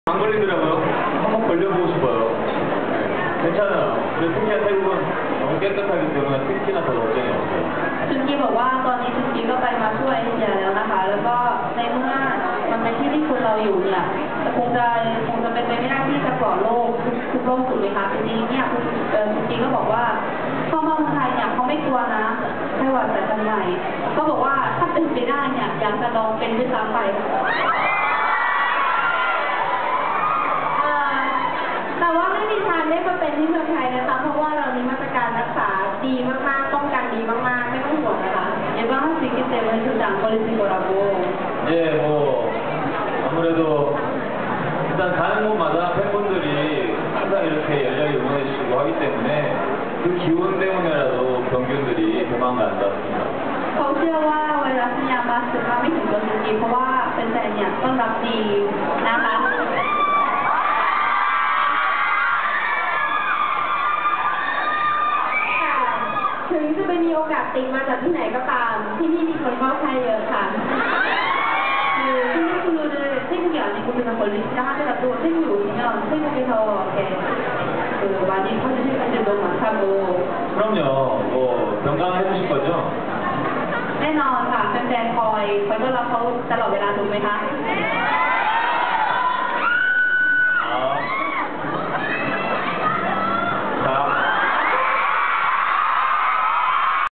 안 걸리더라고요. 한번 걸려보고 싶어요. 괜찮아요. 근데 특히나 태국은 너무 깨끗하기 때문에 특히나 더 걱정이 없어요. จุนกีบอกว่าตอนนี้จุนกีก็ไปมาทั่วเอเชียแล้วนะคะแล้วก็ในเมื่อมันเป็นที่ที่คนเราอยู่เนี่ยคงจะเป็นไปไม่ได้ที่จะปลอดโรคทุกโรคถูกไหมคะจริงๆเนี่ยจุนกีก็บอกว่าเข้ามาเมืองไทยเนี่ยเขาไม่กลัวนะไข้หวัดสายพันธุ์ใหม่ก็บอกว่าถ้าเป็นไปได้เนี่ยอยากจะลองเป็นด้วยซ้ำไปแต่ว่าไม่มีทางได้มาเป็นที่เมืองไทยนะคะเพราะว่าเรามีมาตรการรักษาดีมากๆป้องกันดีมากๆไม่ต้องห่วงนะคะ예방할 수 있기 때문에 절대 안 걸리실 거라고. 예, 뭐 아무래도 일단 가는 곳마다 팬분들이 항상 이렇게 열렬히 응원해 주시고 하기 때문에 그 기운 때문에라도 병균들이 도망가는 것 같습니다. เขาเชื่อว่าไวรัสเนี่ยมาถึงมาไม่ถึงตัวจุนกีเพราะว่าแฟนๆเนี่ยต้อนรับดีนะคะถึงจะไปมีโอกาสติดมาจากที่ไหนก็ตามที่นี่มีคนเฝ้าไข้เยอะค่ะคือ친구들은 태국이 아니고 그냥 걸리시다 하더라도 태국에 오시면 태국에서 이렇게 그 많이 퍼주실 분들 너무 많다고. 그럼요. 뭐 건강해 주실 거죠? แน่นอนค่ะแฟนๆคอยต้อนรับเขาตลอดเวลาถูกไหมคะ